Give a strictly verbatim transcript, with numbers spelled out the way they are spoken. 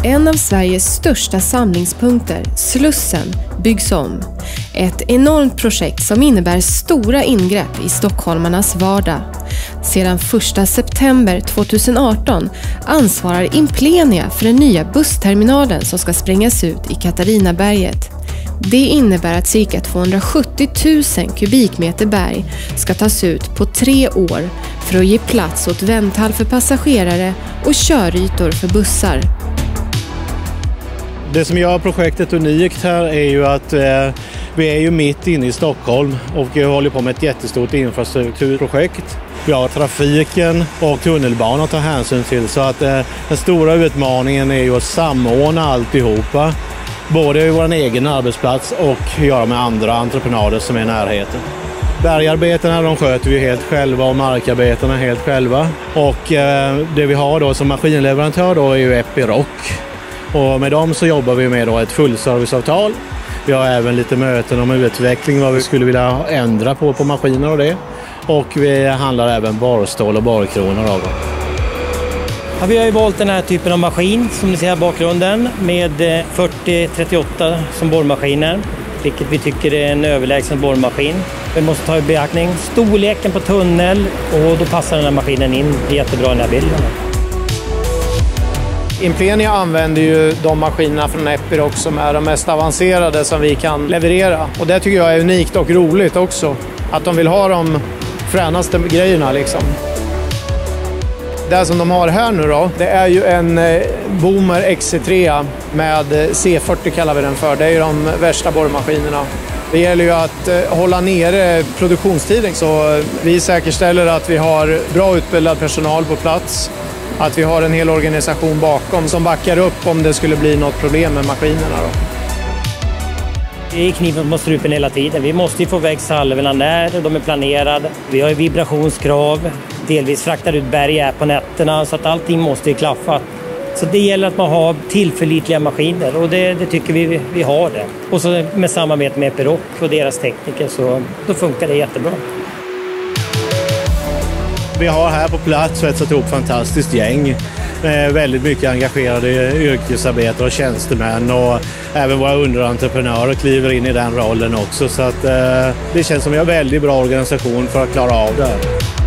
En av Sveriges största samlingspunkter, Slussen, byggs om. Ett enormt projekt som innebär stora ingrepp i stockholmarnas vardag. Sedan första september tjugoarton ansvarar Implenia för den nya bussterminalen som ska sprängas ut i Katarinaberget. Det innebär att cirka tvåhundrasjuttio tusen kubikmeter berg ska tas ut på tre år för att ge plats åt vänthall för passagerare och körytor för bussar. Det som gör projektet unikt här är ju att eh, vi är ju mitt inne i Stockholm och vi håller på med ett jättestort infrastrukturprojekt. Vi har trafiken och tunnelbanan att ta hänsyn till, så att eh, den stora utmaningen är ju att samordna alltihopa. Både i vår egen arbetsplats och göra med andra entreprenader som är i närheten. Bergarbetena de sköter vi helt själva och markarbetena helt själva. Och eh, det vi har då som maskinleverantör då är ju Epiroc. Och med dem så jobbar vi med då ett fullserviceavtal. Vi har även lite möten om utveckling, vad vi skulle vilja ändra på på maskiner och det. Och vi handlar även borrstål och borrkronor av dem. Ja, vi har ju valt den här typen av maskin som ni ser här i bakgrunden med fyrtio trettioåtta som borrmaskiner, vilket vi tycker är en överlägsen borrmaskin. Vi måste ta i beaktning storleken på tunnel och då passar den här maskinen in jättebra i den här bilden. Implenia använder ju de maskinerna från Epiroc som är de mest avancerade som vi kan leverera. Och det tycker jag är unikt och roligt också. Att de vill ha de fränaste grejerna liksom. Det som de har här nu då, det är ju en Boomer X E tre med C fyrtio kallar vi den för. Det är ju de värsta borrmaskinerna. Det gäller ju att hålla nere produktionstiden, så vi säkerställer att vi har bra utbildad personal på plats. Att vi har en hel organisation bakom som backar upp om det skulle bli något problem med maskinerna då. Det är kniven på strupen hela tiden. Vi måste ju få väg salvorna när de är planerade. Vi har ju vibrationskrav. Delvis fraktar ut berg här på nätterna, så att allting måste ju klaffa. Så det gäller att man har tillförlitliga maskiner, och det, det tycker vi vi har det. Och så med samarbete med Epiroc och deras tekniker, så då funkar det jättebra. Vi har här på plats ett ihop fantastiskt gäng. Väldigt mycket engagerade yrkesarbetare och tjänstemän, och även våra underentreprenörer kliver in i den rollen också. Så att, eh, det känns som en väldigt bra organisation för att klara av det här.